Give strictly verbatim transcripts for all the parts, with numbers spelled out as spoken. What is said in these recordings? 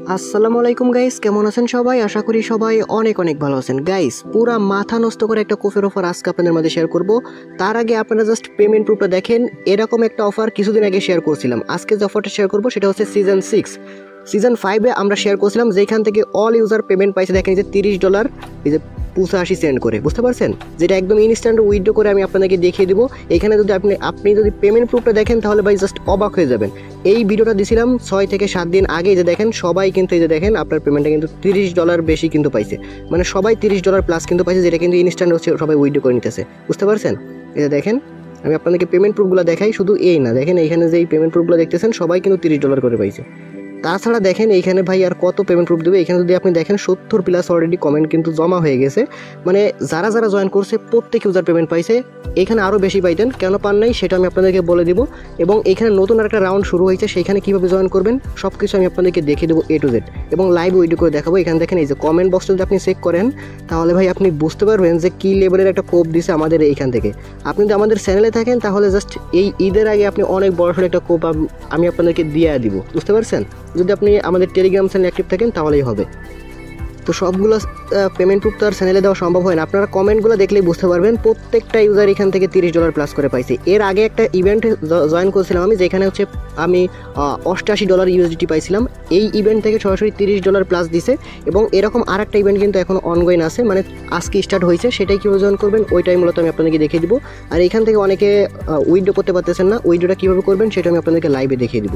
আসসালামু আলাইকুম গাইস, কেমন আছেন সবাই? আশা করি সবাই অনেক অনেক ভালো আছেন। গাইস, পুরা মাথা নষ্ট করে একটা কোফের অফার আজকে আপনাদের মধ্যে শেয়ার করব। তার আগে আপনারা জাস্ট পেমেন্ট প্রুফটা দেখেন। এরকম একটা অফার কিছুদিন আগে শেয়ার করছিলাম। আজকে যে অফারটা শেয়ার করব সেটা হচ্ছে সিজন সিক্স। সিজন ফাইভে আমরা শেয়ার করছিলাম, যেখান থেকে অল ইউজার পেমেন্ট পাইছে দেখেন যে তিরিশ ডলার এই যে পঁচাশি সেন্ড করে, বুঝতে পারছেন? যেটা একদম ইনস্ট্যান্ট উইথড্র করে আমি আপনাদেরকে দেখিয়ে দিব। এখানে যদি আপনি আপনি যদি পেমেন্ট প্রুফটা দেখেন তাহলে ভাই জাস্ট অবাক হয়ে যাবেন। এই ভিডিওটা দিয়েছিলাম ছয় থেকে সাত দিন আগে। যে দেখেন সবাই কিন্তু এই যে দেখেন আপনার পেমেন্টটা কিন্তু তিরিশ ডলার বেশি কিন্তু পাইছে, মানে সবাই তিরিশ ডলার প্লাস কিন্তু পাইছে, যেটা কিন্তু ইনস্ট্যান্ট হচ্ছে সবাই উইথড্র করে নিতেছে, বুঝতে পারছেন? এই যে দেখেন আমি আপনাদেরকে পেমেন্ট প্রুফগুলো দেখাই, শুধু এই না, দেখেন এইখানে যে এই পেমেন্ট প্রুফগুলো দেখতেছেন সবাই কিন্তু তিরিশ ডলার করে পাইছে। তাছাড়া দেখেন এইখানে ভাই আর কত পেমেন্ট প্রুফ দেবে। এখানে যদি আপনি দেখেন সত্তর প্লাস অলরেডি কমেন্ট কিন্তু জমা হয়ে গেছে, মানে যারা যারা জয়েন করছে প্রত্যেক ইউজার পেমেন্ট পাইছে। এখানে আরও বেশি পাইতেন, কেন পান নাই সেটা আমি আপনাদেরকে বলে দিব। এবং এখানে নতুন একটা রাউন্ড শুরু হয়েছে, সেখানে কীভাবে জয়েন করবেন সব কিছু আমি আপনাদেরকে দেখিয়ে দেবো এ টু জেড, এবং লাইভ উইডিও করে দেখাবো। এখানে দেখেন এই যে কমেন্ট বক্সটা যদি আপনি চেক করেন তাহলে ভাই আপনি বুঝতে পারবেন যে কী লেভেলের একটা কোপ দিছে আমাদের এইখান থেকে। আপনি যদি আমাদের চ্যানেলে থাকেন তাহলে জাস্ট এই ঈদের আগে আপনি অনেক বড়সড় একটা কোপ আমি আপনাদেরকে দিয়ে দিব, বুঝতে পারছেন? যদি আপনি আমাদের টেলিগ্রাম চ্যানেলে অ্যাক্টিভ থাকেন তাহলেই হবে। তো সবগুলো পেমেন্ট প্রুফ তো আর চ্যানেলে দেওয়া সম্ভব হয় না, আপনারা কমেন্টগুলো দেখলেই বুঝতে পারবেন প্রত্যেকটা ইউজার এখান থেকে তিরিশ ডলার প্লাস করে পাইছে। এর আগে একটা ইভেন্টে জয়েন করেছিলাম আমি, যেখানে হচ্ছে আমি অষ্টাশি ডলার ইউএসডিটি পাইছিলাম। এই ইভেন্ট থেকে সরাসরি তিরিশ ডলার প্লাস দিছে। এবং এরকম আর একটা ইভেন্ট কিন্তু এখন অনগোয়িং আছে, মানে আজকে স্টার্ট হয়েছে। সেটাই কীভাবে জয়েন করবেন ওইটাই মূলত আমি আপনাদেরকে দেখিয়ে দিব। আর এখান থেকে অনেকে উইথড্র করতে পারতেছেন না, উইথড্রটা কীভাবে করবেন সেটা আমি আপনাদেরকে লাইভে দেখিয়ে দিব।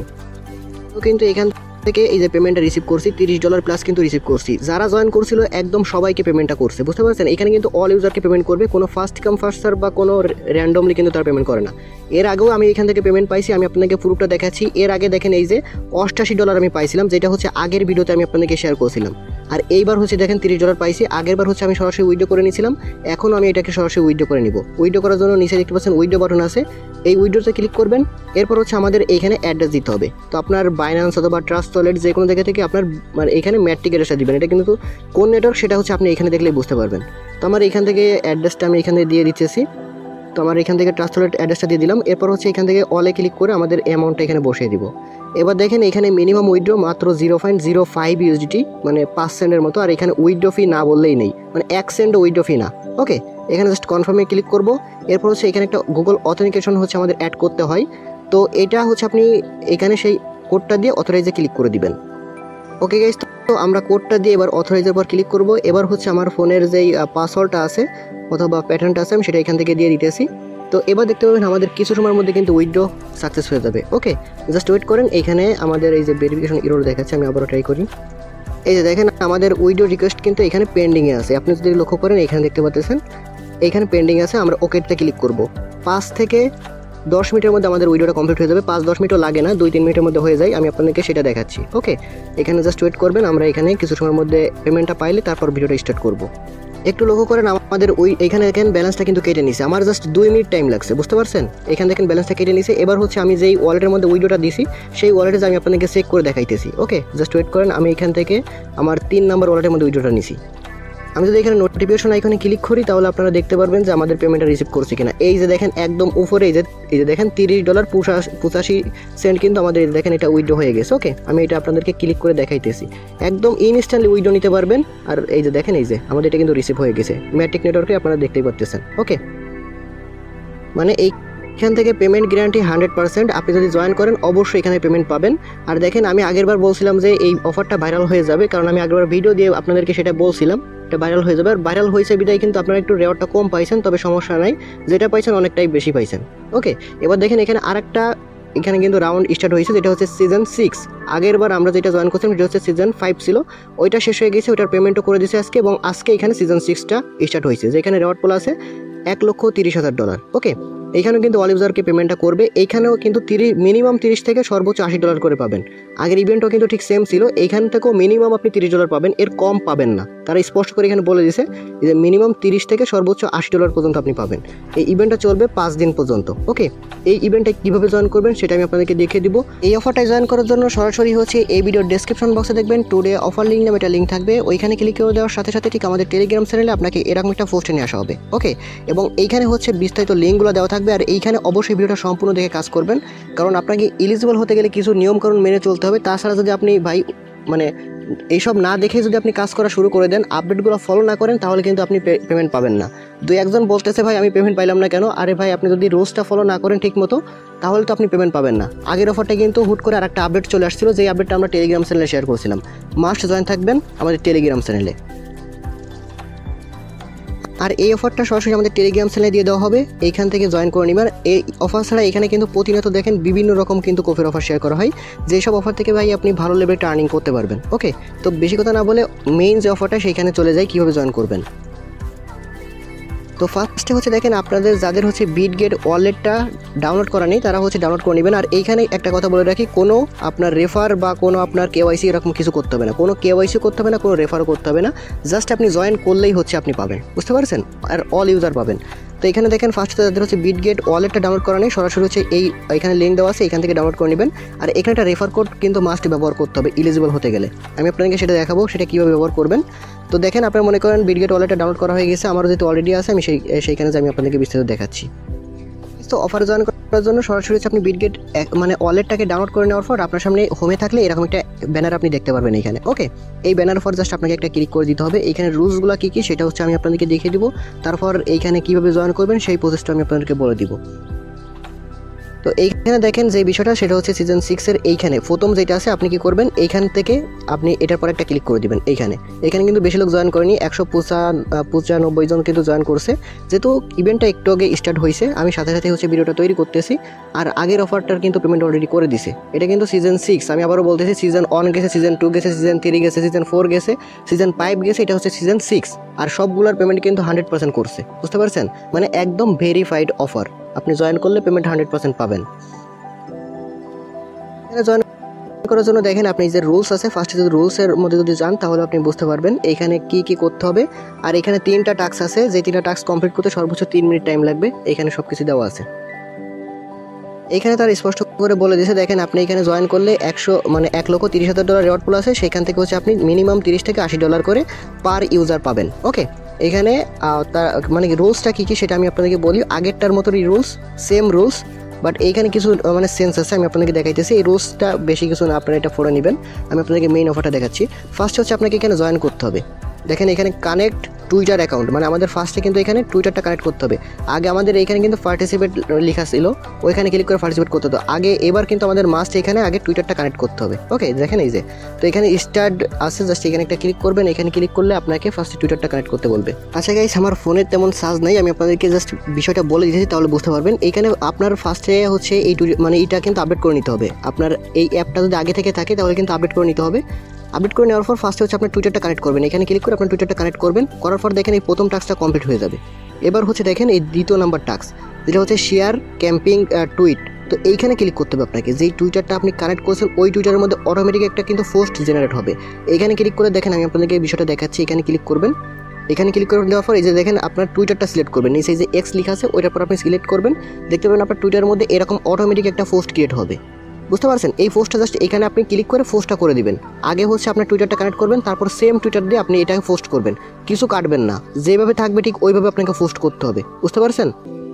তো কিন্তু এখান থেকে এই যে পেমেন্টটা রিসিভ করছি তিরিশ ডলার প্লাস কিন্তু রিসিভ করছি। যারা জয়েন করছিল একদম সবাইকে পেমেন্টটা করছে, বুঝতে পারছেন? এখানে কিন্তু অল ইউজারকে পেমেন্ট করবে, কোনো ফার্স্ট কাম ফার্স্ট সার্ভ বা কোনো র্যান্ডমলি কিন্তু তার পেমেন্ট করে না। এর আগেও আমি এখান থেকে পেমেন্ট পাইছি, আমি আপনাদেরকে প্রুফটা দেখাচ্ছি। এর আগে দেখেন এই যে অষ্টাশি ডলার আমি পাইছিলাম, যেটা হচ্ছে আগের ভিডিওতে আমি আপনাদেরকে শেয়ার করছিলাম। আর এইবার হচ্ছে দেখেন তিরিশ ডলার পাইছি। আগের বার হচ্ছে আমি সরাসরি উইথড্র করে নিয়েছিলাম, এখনও আমি এটাকে সরাসরি উইথড্র করে নিব। উইথড্র করার জন্য নিচে দেখতে পাচ্ছেন উইথড্র বাটন আছে, এই উইথড্রতে ক্লিক করবেন। এরপর হচ্ছে আমাদের এইখানে অ্যাড্রেস দিতে হবে। তো আপনার বাইন্যান্স অথবা ট্রাস্ট ওয়ালেট যে কোনো জায়গা থেকে আপনার মানে এখানে ম্যাট্রিক অ্যাড্রেসটা দিবেন। এটা কিন্তু কোন নেটওয়ার্ক সেটা হচ্ছে আপনি এখানে দেখলেই বুঝতে পারবেন। তো আমার এখান থেকে অ্যাড্রেসটা আমি এখানে দিয়ে দিচ্ছি। তো আমার এখান থেকে ট্রাস্ট ওয়ালেট অ্যাড্রেসটা দিয়ে দিলাম। এরপর হচ্ছে এখান থেকে অলে ক্লিক করে আমাদের অ্যামাউন্টটা এখানে বসিয়ে দিব। এবার দেখেন এখানে মিনিমাম উইথড্র মাত্র zero point zero five USDT, মানে পাঁচ সেন্টের মতো। আর এখানে উইথড্র ফি না বললেই নেই, মানে এক সেন্টও উইথড্র ফি না। ওকে, এখানে জাস্ট কনফার্মে ক্লিক করব। এরপর হচ্ছে এখানে একটা গুগল অথেন্টিকেশন হচ্ছে আমাদের অ্যাড করতে হয়। তো এটা হচ্ছে আপনি এখানে সেই কোডটা দিয়ে অথরাইজে ক্লিক করে দিবেন। ওকে গাইস, তো আমরা কোডটা দিয়ে এবার অথরাইজের পর ক্লিক করব। এবার হচ্ছে আমার ফোনের যেই পাসওয়ার্ডটা আছে অথবা প্যাটার্নটা আছে আমি সেটা এখান থেকে দিয়ে দিতেছি। তো এবার দেখতে পাবেন আমাদের কিছু সময়ের মধ্যে কিন্তু উইথড্র সাকসেস হয়ে যাবে। ওকে, জাস্ট ওয়েট করেন। এখানে আমাদের এই যে ভেরিফিকেশন এরর দেখাচ্ছে, আমি আবারও ট্রাই করি। এই যে দেখেন আমাদের উইথড্র রিকোয়েস্ট কিন্তু এখানে পেন্ডিংয়ে আছে। আপনি যদি লক্ষ্য করেন এখানে দেখতে পাচ্ছেন এখানে পেন্ডিং আছে। আমরা ওকেতে ক্লিক করব। পাঁচ থেকে দশ মিনিটের মধ্যে আমাদের উইডিওটা কমপ্লিট হয়ে যাবে। পাঁচ দশ মিনিটও লাগে না, দুই তিন মিনিটের মধ্যে হয়ে যায়। আমি আপনাদেরকে সেটা দেখাচ্ছি। ওকে, এখানে জাস্ট ওয়েট করবেন। আমরা এখানে কিছু সময়ের মধ্যে পেমেন্টটা পাইলে তারপর ভিডিওটা স্টার্ট করব। একটু লক্ষ্য করেন আমাদের ওই এখানে দেখেন ব্যালেন্সটা কিন্তু কেটে নিছে। আমার জাস্ট দুই মিনিট টাইম লাগছে, বুঝতে পারছেন? এখানে দেখেন ব্যালেন্সটা কেটে নিছে। এবার হচ্ছে আমি যেই ওয়ালেটের মধ্যে উইডিওটা দিছি সেই ওয়ালেটে আমি আপনাদেরকে চেক করে দেখাইতেছি। ওকে, জাস্ট ওয়েট করেন। আমি এখান থেকে আমার তিন নাম্বার ওয়ালেটের মধ্যে উইডিওটা নিছি। আমি যদি এখানে নোটিফিকেশন আইকনে ক্লিক করি তাহলে আপনারা দেখতে পারবেন যে আমাদের পেমেন্টটা রিসিভ করছে কিনা। এই যে দেখেন একদম উপরে এই যে এই যে দেখেন তিরিশ ডলার পঁচাশি সেন্ট কিন্তু আমাদের দেখেন এটা উইথড্র হয়ে গেছে। ওকে, আমি এটা আপনাদেরকে ক্লিক করে দেখাইতেছি। একদম ইনস্ট্যান্টলি উইথড্র নিতে পারবেন। আর এই যে দেখেন এই যে আমাদের এটা কিন্তু রিসিভ হয়ে গেছে ম্যাট্রিক নেটওয়ার্কে, আপনারা দেখতেই পাচ্ছেন। ওকে, মানে এই এখান থেকে পেমেন্ট গ্যারান্টি হান্ড্রেড পার্সেন্ট। আপনি যদি জয়েন করেন অবশ্যই এখানে পেমেন্ট পাবেন। আর দেখেন আমি আগেরবার বলছিলাম যে এই অফারটা ভাইরাল হয়ে যাবে, কারণ আমি আগেরবার ভিডিও দিয়ে আপনাদেরকে সেটা বলছিলাম এটা ভাইরাল হয়ে যাবে। আর ভাইরাল হয়েছে বিদায় কিন্তু আপনারা একটু রেওয়ার্ডটা কম পাইছেন, তবে সমস্যা নাই, যেটা পাইছেন অনেকটাই বেশি পাইছেন। ওকে, এবার দেখেন এখানে আরেকটা এখানে কিন্তু রাউন্ড স্টার্ট হয়েছে, যেটা হচ্ছে সিজন সিক্স। আগের বার আমরা যেটা জয়েন করছিলাম সেটা হচ্ছে সিজন ফাইভ ছিল, ওইটা শেষ হয়ে গেছে, ওইটার পেমেন্টও করে দিয়েছে আজকে। এবং আজকে এখানে সিজন সিক্সটা স্টার্ট হয়েছে, যেখানে রেওয়ার্ড পোল আছে এক লক্ষ তিরিশ হাজার ডলার। ওকে, এইখানেও কিন্তু অল ইউজারকে পেমেন্টটা করবে। এইখানেও কিন্তু তিরিশ মিনিমাম তিরিশ থেকে সর্বোচ্চ আশি ডলার করে পাবেন। আগের ইভেন্টও কিন্তু ঠিক সেম ছিল, এইখান থেকেও মিনিমাম আপনি তিরিশ ডলার পাবেন, এর কম পাবেন না। তারা স্পষ্ট করে এখানে বলে দিয়েছে যে মিনিমাম তিরিশ থেকে সর্বোচ্চ আশি ডলার পর্যন্ত আপনি পাবেন। এই ইভেন্টটা চলবে পাঁচ দিন পর্যন্ত। ওকে, এই ইভেন্টটা কীভাবে জয়েন করবেন সেটা আমি আপনাদেরকে দেখিয়ে দিব। এই অফারটায় জয়েন করার জন্য সরাসরি হচ্ছে এই ভিডিওর ডেসক্রিপশন বক্সে দেখবেন টুডে অফার লিঙ্ক নামে একটা লিঙ্ক থাকবে। ওইখানে ক্লিক করে দেওয়ার সাথে সাথে ঠিক আমাদের টেলিগ্রাম চ্যানেলে আপনাকে এরকম একটা পোস্টে নিয়ে আসা হবে। ওকে, এবং এইখানে হচ্ছে বিস্তারিত লিঙ্কগুলো দেওয়া থাকবে। আর এইখানে অবশ্যই ভিডিওটা সম্পূর্ণ দেখে কাজ করবেন, কারণ আপনাকে এলিজিবল হতে গেলে কিছু নিয়মকানুন মেনে চলতে হবে। তাছাড়া যদি আপনি ভাই মানে এইসব না দেখে যদি আপনি কাজ করা শুরু করে দেন, আপডেটগুলো ফলো না করেন, তাহলে কিন্তু আপনি পেমেন্ট পাবেন না। দুই একজন বলতেছে ভাই আমি পেমেন্ট পাইলাম না কেন? আরে ভাই আপনি যদি রোজটা ফলো না করেন ঠিক মতো, তাহলে তো আপনি পেমেন্ট পাবেন না। আগের অফারটা কিন্তু হুট করে আরেকটা আপডেট চলে আসছিল, যেই আপডেটটা আমরা টেলিগ্রাম চ্যানেলে শেয়ার করেছিলাম। মাস্ট জয়েন থাকবেন আমাদের টেলিগ্রাম চ্যানেলে। আর এই অফারটা সরাসরি আমাদের টেলিগ্রাম চ্যানেলে দিয়ে দেওয়া হবে, এইখান থেকে জয়েন করে নেবেন। এই অফার ছাড়া এখানে কিন্তু প্রতিনিয়ত দেখেন বিভিন্ন রকম কিন্তু কোফের অফার শেয়ার করা হয়, যেসব অফার থেকে ভাই আপনি ভালো লেভেলে আর্নিং করতে পারবেন। ওকে, তো বেশি কথা না বলে মেইন যে অফারটা সেইখানে চলে যায় কীভাবে জয়েন করবেন। তো ফার্স্টে হচ্ছে দেখেন আপনাদের যাদের হচ্ছে বিটগেট ওয়ালেটটা ডাউনলোড করা নেই তারা হচ্ছে ডাউনলোড করে নেবেন। আর এইখানে একটা কথা বলে রাখি, কোনো আপনার রেফার বা কোনো আপনার কেওয়াইসি এরকম কিছু করতে হবে না, কোনো কেওয়াইসি করতে হবে না, কোনো রেফারও করতে হবে না। জাস্ট আপনি জয়েন করলেই হচ্ছে আপনি পাবেন, বুঝতে পারছেন? আর অল ইউজার পাবেন। তো এখানে দেখেন ফার্স্টে যাদের হচ্ছে বিটগেট ওয়ালেটটা ডাউনলোড করা নেই, সরাসরি হচ্ছে এই এখানে লিঙ্ক দেওয়া আছে, এখান থেকে ডাউনলোড করে নেবেন। আর এখানে একটা রেফার কোড কিন্তু মাস্ট ব্যবহার করতে হবে এলিজিবল হতে গেলে। আমি আপনাদেরকে সেটা দেখাবো, সেটা কীভাবে ব্যবহার করবেন। তো দেখেন আপনারা মনে করেন বিটগেট ওয়ালেটটা ডাউনলোড করা হয়ে গেছে, আমারও যেহেতু অলরেডি আছে, আমি সেই সেইখানে যে আমি আপনাদেরকে বিস্তারিত দেখাচ্ছি। তো অফার জয়েন করার জন্য সরাসরি হচ্ছে আপনি বিটগেট মানে ওয়ালেটটাকে ডাউনলোড করে নেওয়ার পর আপনার সামনে হোমে থাকলে এরকম একটা ব্যানার আপনি দেখতে পারবেন এখানে। ওকে, এই ব্যানার পর জাস্ট আপনাকে একটা ক্লিক করে দিতে হবে। এইখানে রুলসগুলো কী কী সেটা হচ্ছে আমি আপনাদেরকে দেখিয়ে দিব, তারপর এইখানে কীভাবে জয়েন করবেন সেই প্রসেসটা আমি আপনাদেরকে বলে দিব। তো এইখানে দেখেন যে বিষয়টা সেটা হচ্ছে সিজন সিক্সের এইখানে প্রথম যেটা আছে আপনি কি করবেন, এইখান থেকে আপনি এটার পর একটা ক্লিক করে দিবেন। এইখানে এখানে কিন্তু বেশি লোক জয়েন করেনি, একশো পঁচা পঁচানব্বই জন কিন্তু জয়েন করছে। যেহেতু ইভেন্টটা একটু আগে স্টার্ট হয়েছে, আমি সাথে সাথে হচ্ছে ভিডিওটা তৈরি করতেছি। আর আগের অফারটার কিন্তু পেমেন্ট অলরেডি করে দিছে। এটা কিন্তু সিজন সিক্স, আমি আবারও বলতেছি সিজন ওয়ান গেছে, সিজন টু গেছে, সিজন থ্রি গেছে, সিজন ফোর গেছে, সিজন ফাইভ গেছে, এটা হচ্ছে সিজন সিক্স। আর সবগুলোর পেমেন্ট কিন্তু হান্ড্রেড পার্সেন্ট করছে, বুঝতে পারছেন? মানে একদম ভেরিফাইড অফার, আপনি জয়েন করলে পেমেন্ট হান্ড্রেড পার্সেন্ট পাবেন। জয়েন করার জন্য দেখেন আপনি যে রুলস আছে, ফার্স্টে যদি রুলসের মধ্যে যদি যান তাহলে আপনি বুঝতে পারবেন এইখানে কি কি করতে হবে। আর এখানে তিনটা টাস্ক আছে, যে তিনটা টাস্ক কমপ্লিট করতে সর্বোচ্চ তিন মিনিট টাইম লাগবে। এখানে সব কিছু দেওয়া আছে। এখানে তার স্পষ্ট করে বলে দিয়েছে, দেখেন আপনি এখানে জয়েন করলে একশো মানে এক লক্ষ তিরিশ হাজার ডলার রিওয়ার্ড পুল আছে, সেখান থেকে হচ্ছে আপনি মিনিমাম তিরিশ থেকে আশি ডলার করে পার ইউজার পাবেন। ওকে, এখানে তার মানে রুলসটা কী কী সেটা আমি আপনাদেরকে বলি। আগেরটার মতোই রুলস, সেম রুলস, বাট এইখানে কিছু মানে সেন্স আছে, আমি আপনাদেরকে দেখাইতেছি। এই রুলসটা বেশি কিছু না, আপনারা এটা ফোরে নেবেন। আমি আপনাদেরকে মেইন অফারটা দেখাচ্ছি। ফার্স্ট হচ্ছে আপনাকে এখানে জয়েন করতে হবে। দেখেন এখানে কানেক্ট টুইটার অ্যাকাউন্ট, মানে আমাদের ফার্স্টে কিন্তু এখানে টুইটারটা কানেক্ট করতে হবে। আগে আমাদের এখানে কিন্তু পার্টিসিপেট লেখা ছিল, ওইখানে ক্লিক করে পার্টিসিপেট করতে হতো আগে। এবার কিন্তু আমাদের মাস্ট এখানে আগে টুইটারটা কানেক্ট করতে হবে। ওকে, দেখেন এই যে, তো এখানে স্টার্ট আছে, জাস্ট এখানে একটা ক্লিক করবেন। এখানে ক্লিক করলে আপনাকে ফার্স্টে টুইটারটা কানেক্ট করতে বলবে। আচ্ছা গাইস, আমার ফোনের তেমন চার্জ নেই, আমি আপনাদেরকে জাস্ট বিষয়টা বলে দিয়েছি, তাহলে বুঝতে পারবেন। এখানে আপনার ফার্স্টে হচ্ছে এই মানে এইটা কিন্তু আপডেট করে নিতে হবে। আপনার এই অ্যাপটা যদি আগে থেকে থাকে তাহলে কিন্তু আপডেট করে নিতে হবে। আপডেট করে নেওয়ার পর ফার্স্টে হচ্ছে আপনার টুইটারটা কানেক্ট করবেন। এখানে ক্লিক করে আপনার টুইটারটা কানেক্ট করবেন, করার পর দেখেন এই প্রথম টাস্কটা কমপ্লিট হয়ে যাবে। এবার হচ্ছে দেখেন এই দ্বিতীয় নাম্বার টাস্ক, যেটা হচ্ছে শেয়ার ক্যাম্পিং টুইট। তো এইখানে ক্লিক করতে হবে আপনাকে, যেই টুইটারটা আপনি কানেক্ট করছেন ওই টুইটারের মধ্যে অটোমেটিক একটা কিন্তু পোস্ট জেনারেট হবে। এখানে ক্লিক করে দেখেন আমি আপনাদেরকে এই বিষয়টা দেখাচ্ছি। এখানে ক্লিক করবেন, এখানে ক্লিক করে দেওয়ার পর এই যে দেখেন আপনার টুইটারটা সিলেক্ট করবেন, নিচে যে এক্স লেখা আছে ওইটার পর আপনি সিলেক্ট করবেন। দেখতে পাবেন আপনার টুইটারের মধ্যে এরকম অটোমেটিক একটা পোস্ট ক্রিয়েট হবে, বুঝতে পারছেন? এই পোস্টটা জাস্ট এখানে আপনি ক্লিক করে পোস্টটা করে দিবেন। আগে হচ্ছে আপনার টুইটারটা কানেক্ট করবেন, তারপর সেম টুইটার দিয়ে আপনি এটাকে পোস্ট করবেন, কিছু কাটবেন না, যেভাবে থাকবে ঠিক ওইভাবে আপনাকে পোস্ট করতে হবে, বুঝতে পারছেন?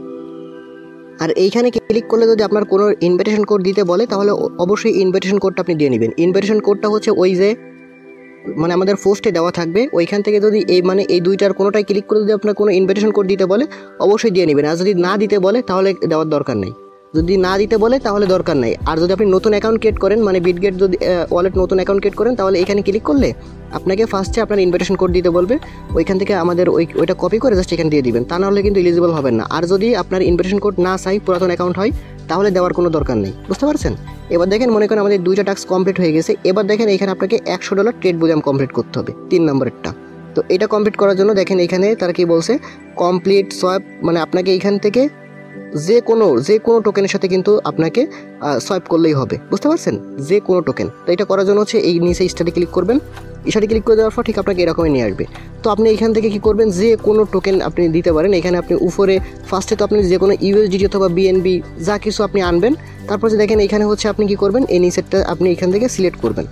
আর এইখানে ক্লিক করলে যদি আপনার কোনো ইনভিটেশন কোড দিতে বলে তাহলে অবশ্যই ইনভিটেশন কোডটা আপনি দিয়ে নেবেন। ইনভিটেশন কোডটা হচ্ছে ওই যে মানে আমাদের পোস্টে দেওয়া থাকবে, ওইখান থেকে যদি এই মানে এই দুইটার কোনোটাই ক্লিক করে যদি আপনার কোনো ইনভিটেশন কোড দিতে বলে অবশ্যই দিয়ে নেবেন। আর যদি না দিতে বলে তাহলে দেওয়ার দরকার নেই, যদি না দিতে বলে তাহলে দরকার নাই। আর যদি আপনি নতুন অ্যাকাউন্ট ক্রিয়েট করেন, মানে বিটগেট যদি ওয়ালেট নতুন অ্যাকাউন্ট ক্রিয়েট করেন, তাহলে এখানে ক্লিক করলে আপনাকে ফার্স্টে আপনার ইনভিটেশন কোড দিতে বলবে, ওইখান থেকে আমাদের ওই ওইটা কপি করে জাস্ট এখানে দিয়ে দিবেন, তা নাহলে কিন্তু এলিজিবল হবেন না। আর যদি আপনার ইনভিটেশন কোড না চাই, পুরাতন অ্যাকাউন্ট হয়, তাহলে দেওয়ার কোনো দরকার নেই, বুঝতে পারছেন? এবার দেখেন মনে করেন আমাদের দুইটা টাস্ক কমপ্লিট হয়ে গেছে। এবার দেখেন এখানে আপনাকে একশো ডলার ট্রেড বুলিয়াম কমপ্লিট করতে হবে, তিন নম্বরেরটা। তো এটা কমপ্লিট করার জন্য দেখেন এখানে তারা কি বলছে, কমপ্লিট সোয়াপ, মানে আপনাকে এইখান থেকে যে কোনো যে কোনো টোকেনের সাথে কিন্তু আপনাকে সোয়াইপ করলেই হবে, বুঝতে পারছেন? যে কোনো টোকেন। তো এটা করার জন্য হচ্ছে এই নিচে স্টাডি ক্লিক করবেন, স্টাডি ক্লিক করে দেওয়ার পর ঠিক আপনাকে এরকমই নিয়ে আসবে। তো আপনি এখান থেকে কি করবেন, যে কোনো টোকেন আপনি দিতে পারেন। এখানে আপনি উপরে ফার্স্টে তো আপনি যে কোনো ইউএসডিটি অথবা বিএনবি যা কিছু আপনি আনবেন, তারপর যে দেখেন এখানে হচ্ছে আপনি কি করবেন, এই নিচেরটা আপনি এখান থেকে সিলেক্ট করবেন।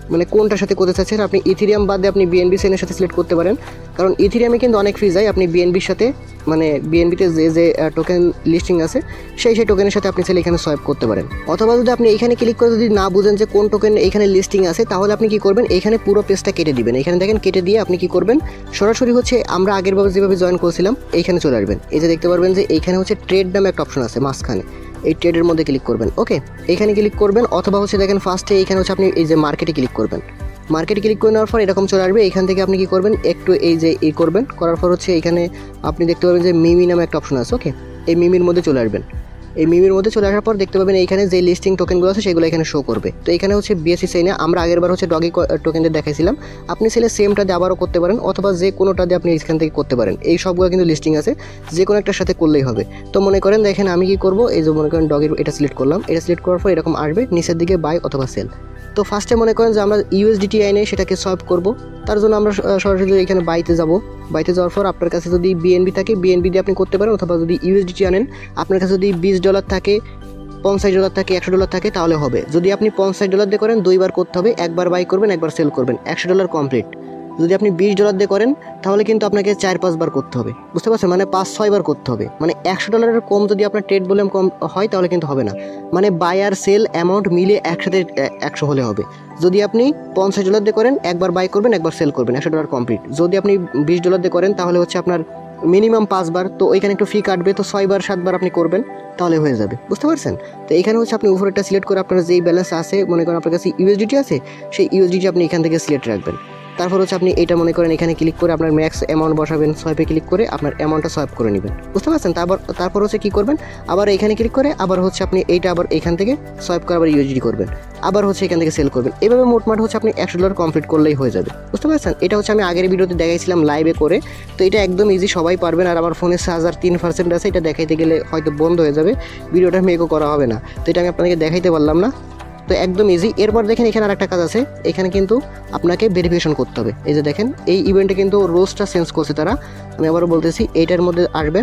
মানে কোনটার সাথে করতে চাচ্ছেন। আপনি ইথিরিয়াম বাদে আপনি বিএনবি চেইনের সাথে সিলেক্ট করতে পারেন, কারণ ইথিরিয়ামে কিন্তু অনেক ফি যায়। আপনি বিএনবির সাথে মানে বিএনবিতে যে যে টোকেন লিস্টিং আছে সেই সেই টোকেনের সাথে আপনি চাইলে এখানে সোয়াইপ করতে পারেন। অথবা যদি আপনি এখানে ক্লিক করে যদি না বুঝেন যে কোন টোকেন এখানে লিস্টিং আছে, তাহলে আপনি কি করবেন, এখানে পুরো পেজটা কেটে দিবেন। এখানে দেখেন কেটে দিয়ে আপনি কি করবেন, সরাসরি হচ্ছে আমরা আগের ভাবে যেভাবে জয়েন করেছিলাম এইখানে চলে আসবেন। এই যে দেখতে পারবেন যে এইখানে হচ্ছে ট্রেড নামে একটা অপশন আছে মাঝখানে, এই ট্রেডের মধ্যে ক্লিক করবেন। ওকে, এখানে ক্লিক করবেন, অথবা হচ্ছে দেখেন ফার্স্টে এইখানে হচ্ছে আপনি এই যে মার্কেটে ক্লিক করবেন। মার্কেটে ক্লিক করে নেওয়ার পর এরকম চলে আসবে। এখান থেকে আপনি কি করবেন, একটু এই যে এই করবেন, করার পর হচ্ছে এখানে আপনি দেখতে পাবেন যে মিমি নামে একটা অপশন আছে। ওকে, এই মিমির মধ্যে চলে আসবেন। এই মিমির মধ্যে চলে আসার পর দেখতে পাবেন এইখানে যে লিস্টিং টোকেনগুলো আছে সেগুলো এখানে শো করবে। তো এখানে হচ্ছে বিএসসি চেইনে আমরা আগের বার হচ্ছে ডগি টোকেনদের দেখাইছিলাম, আপনি চাইলে সেমটা দিয়ে আবারও করতে পারেন, অথবা যে কোনোটা দিয়ে আপনি এখান থেকে করতে পারেন। এই সবগুলো কিন্তু লিস্টিং আছে, যে কোনো একটার সাথে করলেই হবে। তো মনে করেন দেখেন আমি কি করব, এই যে মনে করেন ডগির এটা সিলেক্ট করলাম, এটা সিলেক্ট করার পর এরকম আসবে নিচের দিকে বাই অথবা সেল। তো ফার্স্টে মনে করেন যে আমরা ইউএসডিটি আইনে সেটাকে সোয়াইপ করব, তার জন্য আমরা সরাসরি এখানে বাইতে যাব। বাইতে যাওয়ার পর আপনার কাছে যদি বিএনবি থাকে বিএনবি দিয়ে আপনি করতে পারেন, অথবা যদি ইউএসডিটি আনেন আপনার কাছে যদি বিশ ডলার থাকে, পঞ্চাশ ডলার থাকে, একশো ডলার থাকে তাহলে হবে। যদি আপনি পঞ্চাশ ডলার দিয়ে করেন দুইবার করতে হবে, একবার বাই করবেন একবার সেল করবেন, একশো ডলার কমপ্লিট। যদি আপনি বিশ ডলার দিয়ে করেন তাহলে কিন্তু আপনাকে চার পাঁচবার করতে হবে, বুঝতে পারছেন, মানে পাঁচ ছয়বার করতে হবে। মানে একশো ডলারের কম যদি আপনার ট্রেড ভলিউম কম হয় তাহলে কিন্তু হবে না, মানে বাই আর সেল অ্যামাউন্ট মিলে একসাথে একশো হলে হবে। যদি আপনি পঞ্চাশ ডলার দিয়ে করেন একবার বাই করবেন একবার সেল করবেন, একশো ডলার কমপ্লিট। যদি আপনি বিশ ডলার দিয়ে করেন তাহলে হচ্ছে আপনার মিনিমাম পাঁচবার, তো ওইখানে একটু ফি কাটবে, তো ছয়বার সাতবার আপনি করবেন তাহলে হয়ে যাবে, বুঝতে পারছেন। তো এখানে হচ্ছে আপনি উপরেরটা সিলেক্ট করে আপনার যেই ব্যালেন্স আছে, মনে করেন আপনার কাছে ইউএসডিটি আছে, সেই ইউএসডিটি আপনি এখান থেকে সিলেক্ট রাখবেন। তারপর হচ্ছে আপনি এটা মনে করেন এখানে ক্লিক করে আপনার ম্যাক্স অ্যামাউন্ট বসাবেন, সোয়াইপে ক্লিক করে আপনার অ্যামাউন্টটা সোয়াইপ করে নেবেন, বুঝতে পারছেন। তারপর তারপর হচ্ছে কী করবেন, আবার এখানে ক্লিক করে আবার হচ্ছে আপনি এইটা আবার এখান থেকে সোয়াইপ করে আবার ইউএসডি করবেন, আবার হচ্ছে এখান থেকে সেল করবেন। এভাবে মোটমাট হচ্ছে আপনি একশো ডলার কমপ্লিট করলেই হয়ে যাবে, বুঝতে পারছেন। এটা হচ্ছে আমি আগের ভিডিওতে দেখাইছিলাম লাইভে করে, তো এটা একদম ইজি, সবাই পারবেন। আর আমার ফোনের চার্জার তিন পার্সেন্ট আছে, এটা দেখাইতে গেলে হয়তো বন্ধ হয়ে যাবে, ভিডিওটা মেকও করা হবে না, তো এটা আমি আপনাকে দেখাইতে পারলাম না। তো একদম ইজি। এরপর দেখেন এখানে আরেকটা কাজ আছে, এখানে কিন্তু আপনাকে ভেরিফিকেশন করতে হবে। এই যে দেখেন এই ইভেন্টে কিন্তু রোজটা চেঞ্জ করছে তারা, আমি আবারও বলতেছি এইটার মধ্যে আসবেন।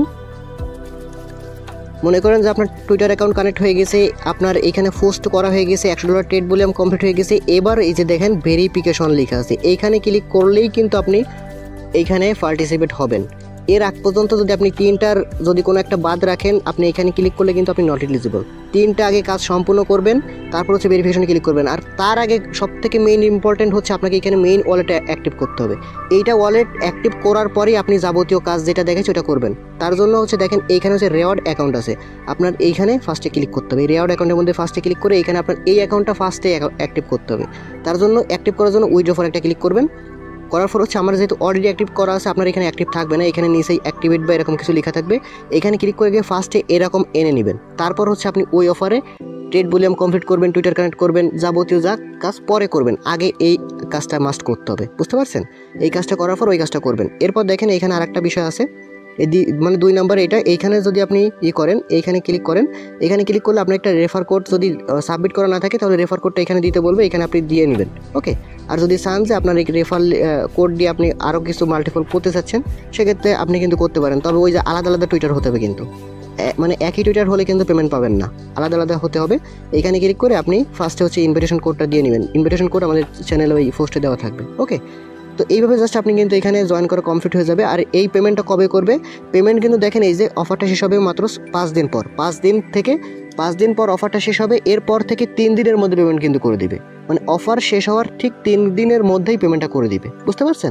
মনে করেন যে আপনার টুইটার অ্যাকাউন্ট কানেক্ট হয়ে গেছে, আপনার এখানে পোস্ট করা হয়ে গেছে, একশো ডলার ট্রেড ভলিউম কমপ্লিট হয়ে গেছে। এবার এই যে দেখেন ভেরিফিকেশন লেখা আছে, এইখানে ক্লিক করলেই কিন্তু আপনি এইখানে পার্টিসিপেট হবেন। এর আগ পর্যন্ত যদি আপনি তিনটার যদি কোনো একটা বাদ রাখেন, আপনি এখানে ক্লিক করলে কিন্তু আপনি নট এলিজিবল। তিনটা আগে কাজ সম্পূর্ণ করবেন, তারপর হচ্ছে ভেরিফিকেশনে ক্লিক করবেন। আর তার আগে সবথেকে মেইন ইম্পর্টেন্ট হচ্ছে আপনাকে এখানে মেইন ওয়ালেট অ্যাক্টিভ করতে হবে। এইটা ওয়ালেট অ্যাক্টিভ করার পরেই আপনি যাবতীয় কাজ যেটা দেখেছে ওটা করবেন। তার জন্য হচ্ছে দেখেন এইখানে হচ্ছে রেওয়ার্ড অ্যাকাউন্ট আছে, আপনার এইখানে ফার্স্টে ক্লিক করতে হবে। এই রেওয়ার্ড অ্যাকাউন্টের মধ্যে ফার্স্টে ক্লিক করে এইখানে আপনার এই অ্যাকাউন্টটা ফার্স্টে অ্যাক্টিভ করতে হবে। তার জন্য অ্যাক্টিভ করার জন্য উইথড্র ফর একটা ক্লিক করবেন। করার পর হচ্ছে আমার যেহেতু অলরেডি অ্যাক্টিভ করা আছে, আপনার এখানে অ্যাক্টিভ থাকবে না, এখানে নিচেই অ্যাক্টিভেট বা এরকম কিছু লেখা থাকবে, এখানে ক্লিক করে গিয়ে ফার্স্টে এরকম এনে নেবেন। তারপর হচ্ছে আপনি ওই অফারে ট্রেড ভলিউম কমপ্লিট করবেন, টুইটার কানেক্ট করবেন, যাবতীয় যা কাজ পরে করবেন, আগে এই কাজটা মাস্ট করতে হবে, বুঝতে পারছেন। এই কাজটা করার পর ওই কাজটা করবেন। এরপর দেখেন এখানে আরেকটা বিষয় আছে, এই মানে দুই নম্বর এটা, এইখানে যদি আপনি ই করেন, এইখানে ক্লিক করেন, এখানে ক্লিক করলে আপনার একটা রেফার কোড যদি সাবমিট করা না থাকে তাহলে রেফার কোডটা এখানে দিতে বলবে, এখানে আপনি দিয়ে নেবেন। ওকে, আর যদি চান যে আপনার এই রেফার কোড দিয়ে আপনি আরও কিছু মাল্টিপল করতে চাচ্ছেন, সেক্ষেত্রে আপনি কিন্তু করতে পারেন। তবে ওই যে আলাদা আলাদা টুইটার হতে হবে, কিন্তু মানে একই টুইটার হলে কিন্তু পেমেন্ট পাবেন না, আলাদা আলাদা হতে হবে। এখানে ক্লিক করে আপনি ফার্স্টে হচ্ছে ইনভিটেশন কোডটা দিয়ে নেবেন, ইনভিটেশন কোড আমাদের চ্যানেলে ওই পোস্টে দেওয়া থাকবে। ওকে, তো এইভাবে জাস্ট আপনি কিন্তু এখানে জয়েন করা কমপ্লিট হয়ে যাবে। আর এই পেমেন্টটা কবে করবে, পেমেন্ট কিন্তু দেখেন এই যে অফারটা শেষ হবে মাত্র পাঁচ দিন পর, পাঁচ দিন থেকে পাঁচ দিন পর অফারটা শেষ হবে, এরপর থেকে তিন দিনের মধ্যে পেমেন্ট কিন্তু করে দিবে, মানে অফার শেষ হওয়ার ঠিক তিন দিনের মধ্যেই পেমেন্টটা করে দিবে, বুঝতে পারছেন।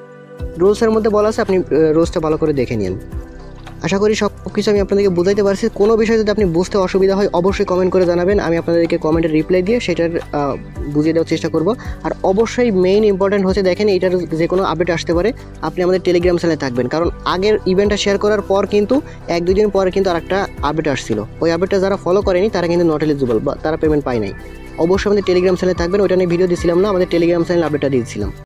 রুলসের মধ্যে বলা আছে, আপনি রোজটা ভালো করে দেখে নিন। আশা করি সব কিছু আমি আপনাদেরকে বুঝাইতে পারছি। কোনো বিষয় যদি আপনি বুঝতে অসুবিধা হয় অবশ্যই কমেন্ট করে জানাবেন, আমি আপনাদেরকে কমেন্টের রিপ্লাই দিয়ে সেটার বুঝিয়ে দেওয়ার চেষ্টা করব। আর অবশ্যই মেইন ইম্পর্টেন্ট হচ্ছে দেখেন এটার যে কোনো আপডেট আসতে পারে, আপনি আমাদের টেলিগ্রাম চ্যানেলে থাকবেন, কারণ আগের ইভেন্টটা শেয়ার করার পর কিন্তু এক দুই দিন পরে কিন্তু আরেকটা আপডেট আসছিল, ওই আপডেটটা যারা ফলো করেনি তারা কিন্তু নট এলিজিবল বা তারা পেমেন্ট পায় নাই। অবশ্যই আমাদের টেলিগ্রাম চ্যানেলে থাকবেন, ওইটা নিয়ে ভিডিও দিয়েছিলাম না, আমাদের টেলিগ্রাম চ্যানেল আপডেটটা দিয়েছিলাম।